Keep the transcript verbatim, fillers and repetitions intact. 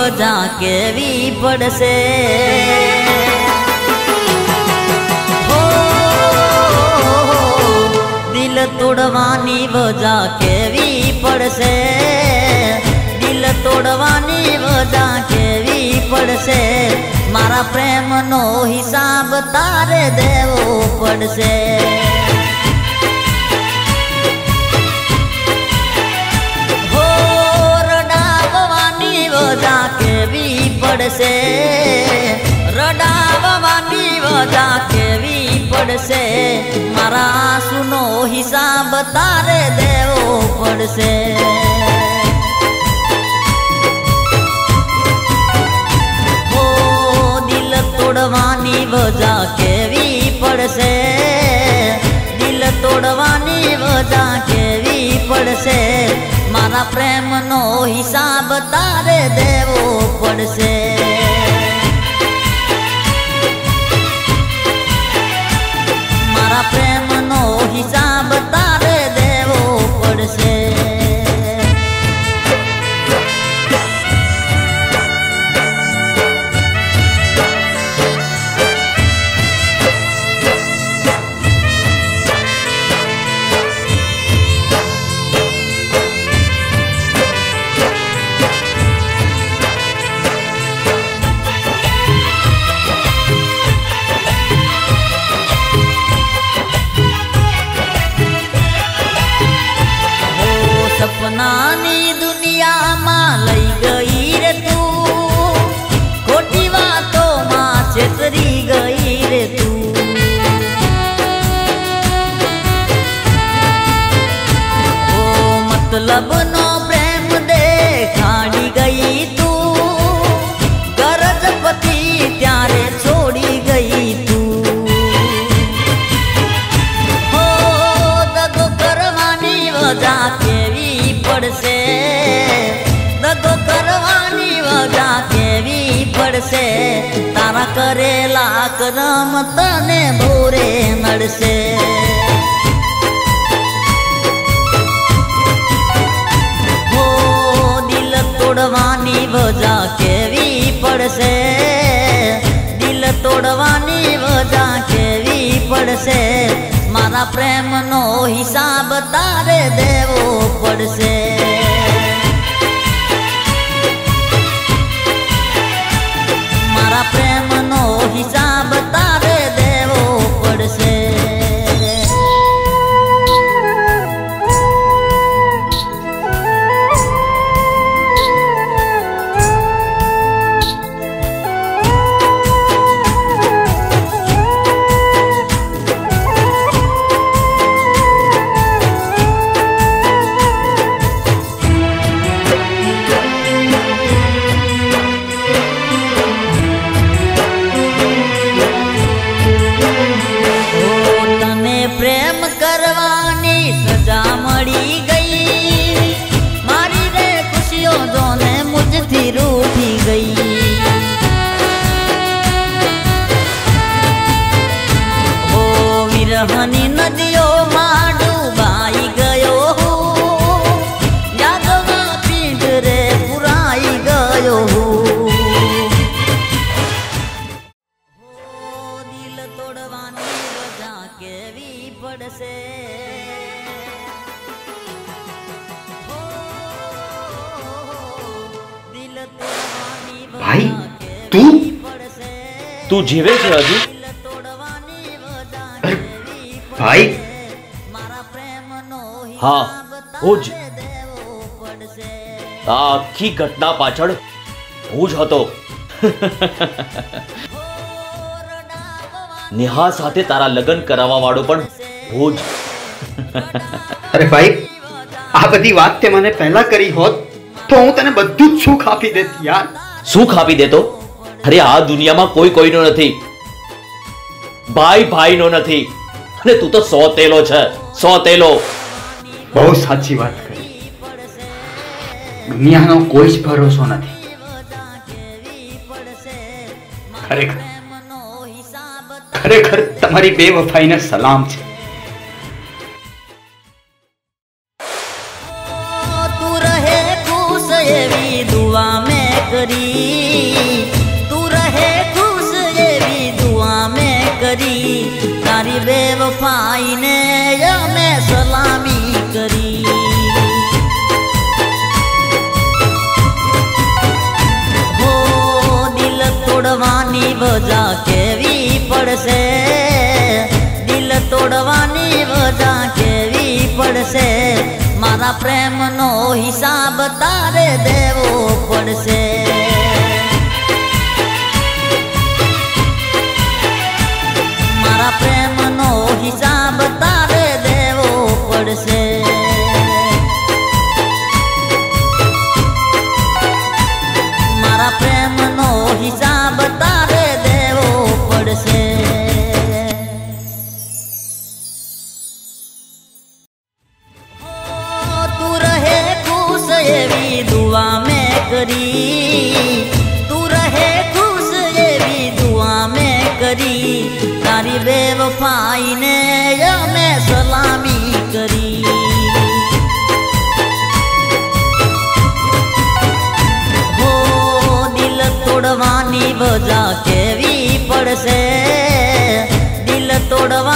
वजह केवी पड़से। हो दिल तोड़वानी वजह केवी पड़से, दिल तोड़वानी वजह केवी पड़से। मारा प्रेम नो हिसाब तारे देवो पड़से। हो रडाववानी वजह केवी पड़से, रडाववानी वजह केवी पड़से। मारा सुनो हिसाब तारे देवो पड़से। तोड़वानी वजह केवी पड़से, दिल तोड़वानी वजह केवी पड़से। मारा प्रेम नो हिसाब तारे देवो पड़से। मारा प्रेम नो हिसाब तारे देवो पड़से। सपनानी दुनिया मां लई गई रे तू, खोटी बातों मां छेतरी गई रे तू। ओ मतलब नो प्रेम देखाड़ी गई तू, गरज पति त्यारे छोड़ी गई तू। हो दगो करवानी वजह केवी पड़से, दगो करवानी वजह केवी पड़से। तारा करेला करम तने भोरे नड़से। हो दिल तोड़वानी वजह केवी पड़से, दिल तोड़वानी वजह केवी पड़से। मारा प्रेम नो हिसाब तारे देवो पड़से। मारा प्रेम नो हिसाब तारे देवो पड़से। करवानी सजा मड़ी गई, मारी रे खुशियों जोने मुझथी रूठी गई। ओ विरहनी नदियों मां डूबाई गयो, यादवा पीठ रे पुराई गयो। दिल तोड़वानी वजह केवी पड़से। भाई तू तू जीवे छे हजू? भाई हाँ हुज आ आखी घटना पाछळ हुज हतो। नेहा साथे तारा लगन करावा वाळो पण हुज। अरे भाई आ बधी बात ते मने पहला करी होत तो हूँ तने बधुं ज सुख आपी देती यार। सुख आपी देतो? अरे आ दुनिया में कोई कोई नो नथी, भाई भाई नो नथी। अरे तू तो सौ तेलो छे, सौ तेलो। बहुत साची बात करी। दुनिया नो कोई ज भरोसो नथी। खरेखर खरेखर तमारी बेवफाई ने सलाम छे। तू रहे खुश एवी दुआ में करी, तू रहे खुश एवी दुआ में करी, तारी बेवफाई ने या मैं सलामी करी। हो दिल तोड़वानी वजह केवी पड़से, दिल तोड़वानी वजह केवी पड़से, मारा प्रेम नो हिसाब तारे देवो पड़से। मारा प्रेम नो हिसाब तारे देवो पड़से। मारा प्रेम नो हिसाब तारे देवो पड़से। तू रहे खुश एवी दुआ में करी, तू रहे खुश एवी दुआ में करी, तारी बेवफाई ने या मैं सलामी करी। हो दिल तोड़वानी वजह केवी पड़से, दिल तोड़वा